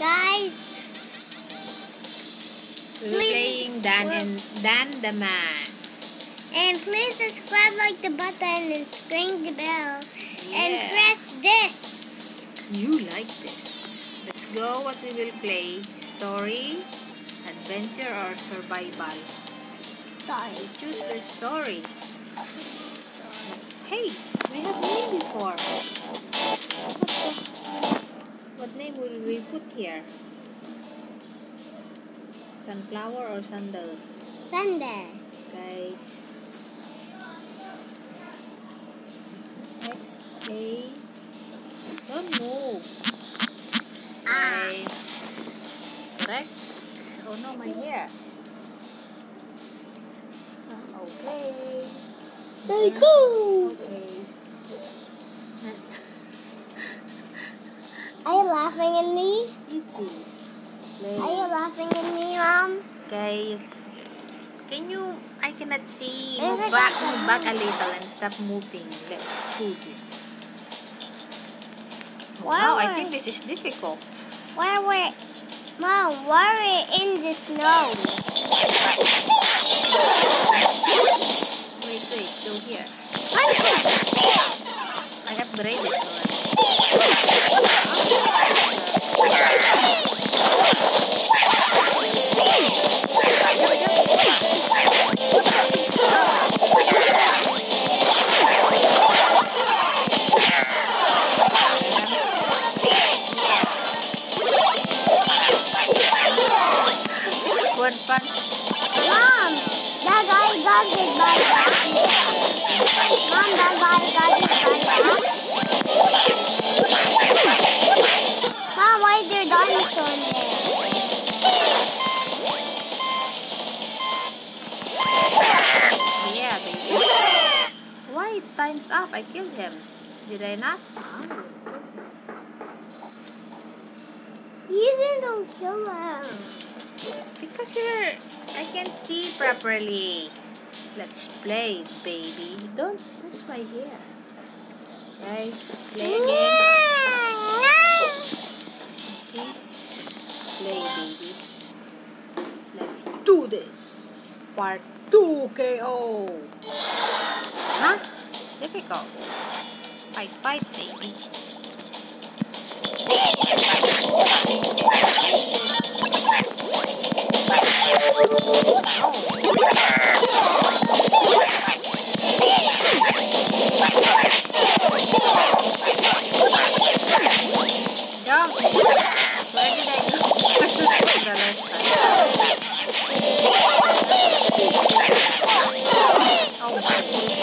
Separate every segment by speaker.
Speaker 1: Guys,
Speaker 2: We're playing Dan the Man.
Speaker 1: and please subscribe, like the button, and ring the bell. And
Speaker 2: Yeah.
Speaker 1: press this.
Speaker 2: You like this. Let's go. What we will play? Story, adventure, or survival?
Speaker 1: Sorry.
Speaker 2: You choose the story. Hey, we have name before. What name will we put here? Sunflower or Thunder?
Speaker 1: Thunder.
Speaker 2: Okay. X-A. Don't move. Okay. Correct? Oh no, my hair. Okay.
Speaker 1: Very cool.
Speaker 2: Okay.
Speaker 1: Are you laughing at me?
Speaker 2: Easy. Play.
Speaker 1: Are you laughing at me, Mom?
Speaker 2: Okay. Can you, I cannot see.
Speaker 1: Is
Speaker 2: Move
Speaker 1: it
Speaker 2: back
Speaker 1: like
Speaker 2: a little and stop moving. Let's do this. Oh,
Speaker 1: Why
Speaker 2: wow, I
Speaker 1: were-
Speaker 2: think this is difficult.
Speaker 1: Mom, why are we in the snow?
Speaker 2: Wait, go here. I upgraded already. One punch.
Speaker 1: Mom, that guy got hit by that. Mom, that guy got hit by that. Mom, why is there dinosaur in there?
Speaker 2: Yeah, baby. Why? Time's up. I killed him. Did I not?
Speaker 1: You didn't kill him.
Speaker 2: Because I can't see properly. Let's play, baby. Don't push my hair. Okay, play again. See? Play, baby. Let's do this. Part 2 KO. Huh? It's difficult. Fight, baby. Jump! Where did I go? The left side. Oh my.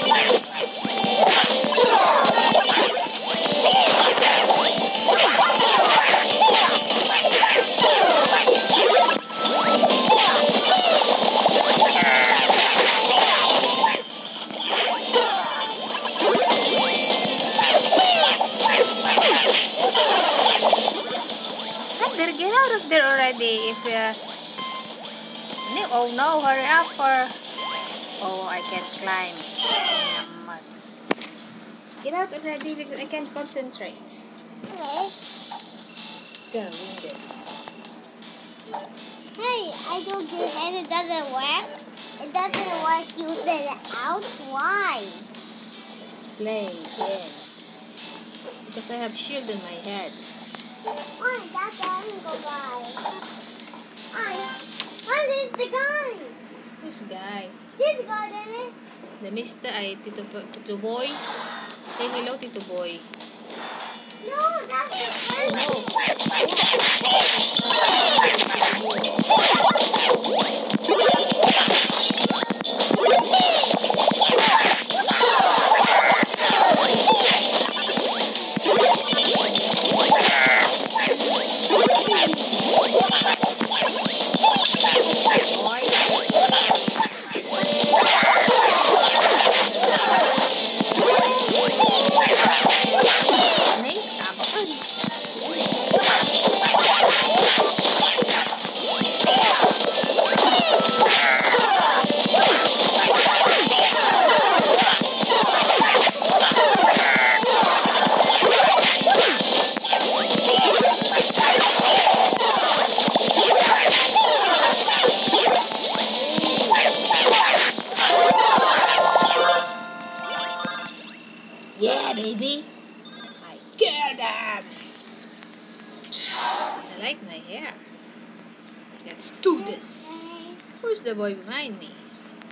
Speaker 2: Hunter, get out of there already. If oh no, hurry up oh, I can't climb in the mud. Get out already because I can't concentrate.
Speaker 1: Okay.
Speaker 2: Gonna win this.
Speaker 1: Hey, I told you and it doesn't work. It doesn't work. You said it out. Why?
Speaker 2: Let's play again. Because I have shield in my head.
Speaker 1: Why? That guy go by. Why is the guy?
Speaker 2: Who's guy?
Speaker 1: This guy, isn't it?
Speaker 2: The Mr. Tito Boy. Say hello, Tito Boy.
Speaker 1: No, that's the first.
Speaker 2: Boy. madam. I like my hair. Let's do this. Who's the boy behind me?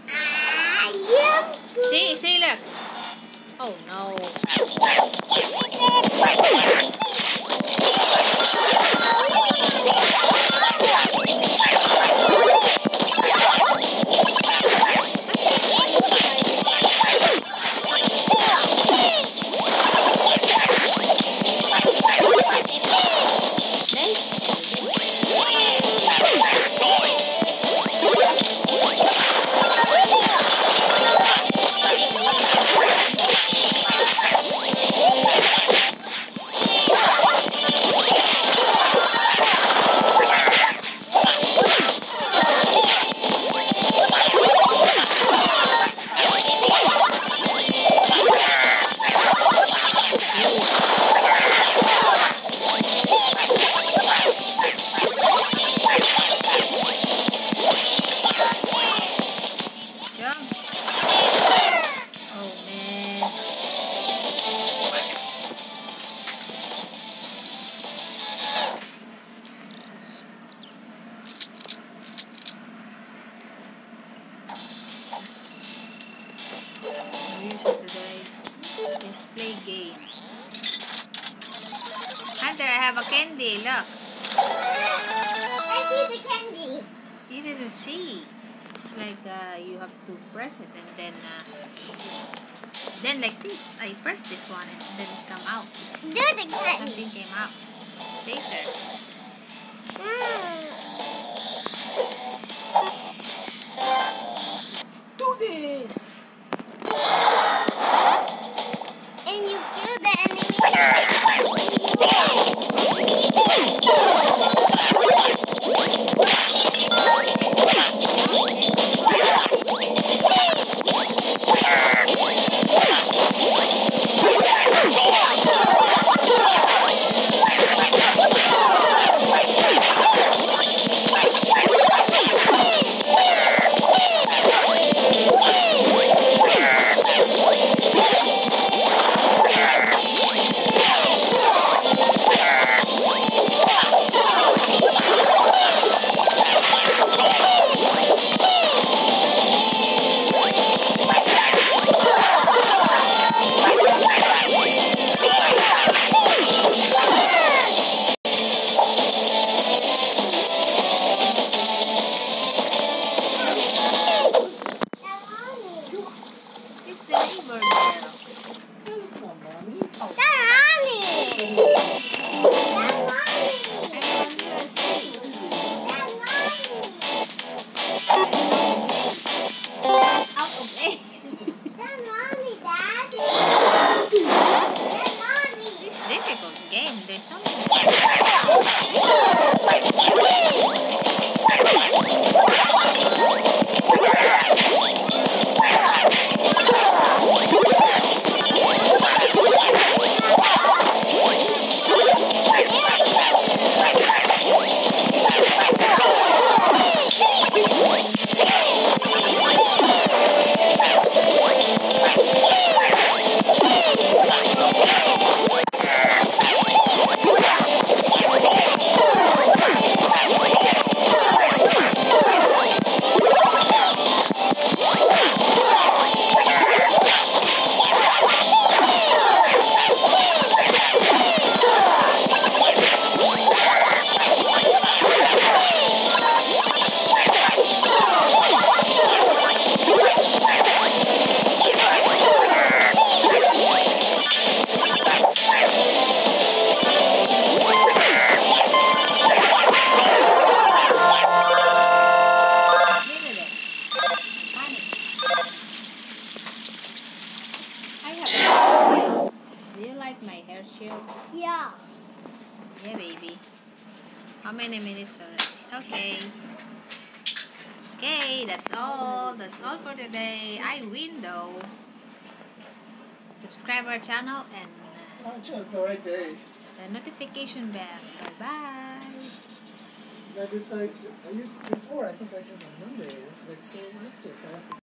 Speaker 2: See, look. Oh no. Music today is play game. Hunter, I have a candy. Look.
Speaker 1: I see the candy.
Speaker 2: You didn't see. It's like you have to press it and then like this. I press this one and then it come out.
Speaker 1: Do it again.
Speaker 2: Something came out later. Let's do this.
Speaker 1: And you kill the enemy.
Speaker 2: Difficult game. There's so many. Do you like my hair shield?
Speaker 1: Yeah.
Speaker 2: Yeah, baby. How many minutes already? Okay. Okay, that's all. That's all for today. I win though. Subscribe our channel and
Speaker 3: Not just the right day.
Speaker 2: the notification bell. Bye-bye.
Speaker 3: That is like, before I think I did on Monday. It's like so hectic.